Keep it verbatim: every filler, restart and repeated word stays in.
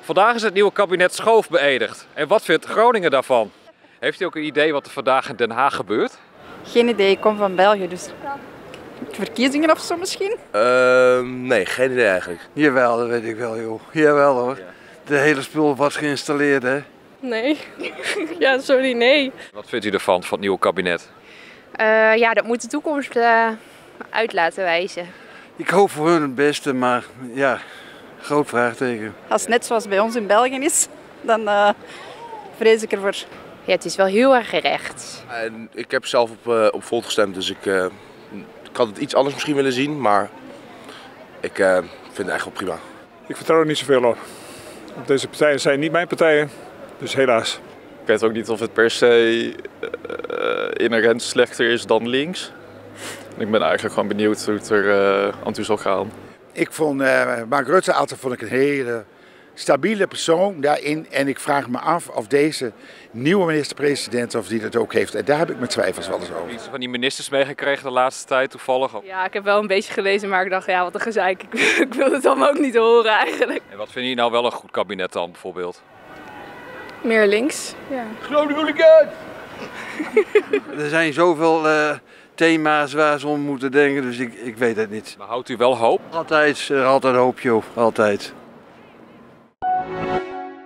Vandaag is het nieuwe kabinet Schoof beëdigd. En wat vindt Groningen daarvan? Heeft u ook een idee wat er vandaag in Den Haag gebeurt? Geen idee, ik kom van België, dus verkiezingen of zo misschien? Uh, nee, geen idee eigenlijk. Jawel, dat weet ik wel, joh. Jawel hoor. De hele spul was geïnstalleerd, hè? Nee. Ja, sorry, nee. Wat vindt u ervan, van het nieuwe kabinet? Uh, ja, dat moet de toekomst uh, uit laten wijzen. Ik hoop voor hun het beste, maar ja, groot vraagteken. Als het net zoals bij ons in België is, dan uh, vrees ik ervoor. Ja, het is wel heel erg gerecht. En ik heb zelf op, uh, op Volt gestemd, dus ik, uh, ik had het iets anders misschien willen zien, maar ik uh, vind het eigenlijk wel prima. Ik vertrouw er niet zoveel op. Deze partijen zijn niet mijn partijen, dus helaas. Ik weet ook niet of het per se uh, inherent slechter is dan links. Ik ben eigenlijk gewoon benieuwd hoe het er uh, aan toe zal gaan. Ik vond uh, Mark Rutte altijd vond ik een hele stabiele persoon daarin. En ik vraag me af of deze nieuwe minister-president of die dat ook heeft. En daar heb ik mijn twijfels wel eens over. Iets van die ministers meegekregen de laatste tijd toevallig? Ja, ik heb wel een beetje gelezen, maar ik dacht, ja, wat een gezeik. Ik, ik wil het allemaal ook niet horen eigenlijk. En wat vind je nou wel een goed kabinet dan bijvoorbeeld? Meer links, ja. Groningen hooligans! Er zijn zoveel uh, thema's waar ze om moeten denken, dus ik, ik weet het niet. Maar houdt u wel hoop? Altijd, uh, altijd hoop, joh. Altijd.